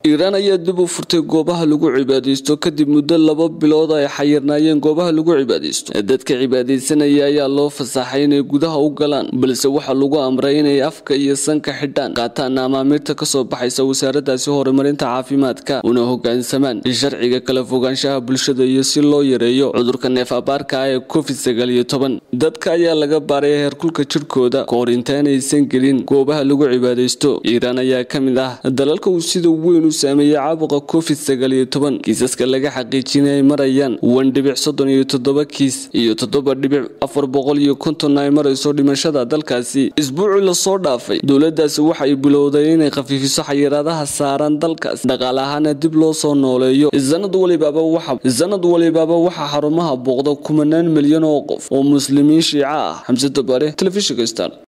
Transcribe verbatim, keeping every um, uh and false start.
Iran ayaa dib u furtay goobaha lagu cibaadeysto kadib muddo laba bilood ay xayirnaayeen goobaha lagu cibaadeysto. Dadka cibaadeysanaya ayaa loo fasaxay inay gudaha u galaan, balse waxa lagu amray inay afka iyo sanka xidhaan, qaataan amaamirta ka soo baxaysa wasaaraddaasi horumarinta caafimaadka una hoggaansamaan sharciga kala fogaanshaha bulshada iyo si loo yareeyo cudurka neef-abaarka ee covid sagaal iyo toban. Dadka ayaa laga baaray heerkulka jirkooda ka hor intaanaysan gelin goobaha lagu cibaadeysto. Iran ayaa ka mid ah dalalka uu sida weyn saameeyay caabuqa covid sagaal iyo toban. Kiisaska laga xaqiijinay marayaan one dhibic soddon iyo toddoba kiis iyo toddoba dhibic afar boqol iyo konton ay marayso dhimashada dalkaasi. Isbuucii la soo dhaafay, dowladdaasi waxay bilowday inay khafiifiso xayiraadaha saaran dalkaas, dhaqaale ahaan dib loo soo nooleeyo. Sanad walibaba waxa sanad walibaba waxa xarumaha booqda kumanaan milyan oo qof oo muslimiin Shiica ah. Xamse Tabare, Telefishinka Star.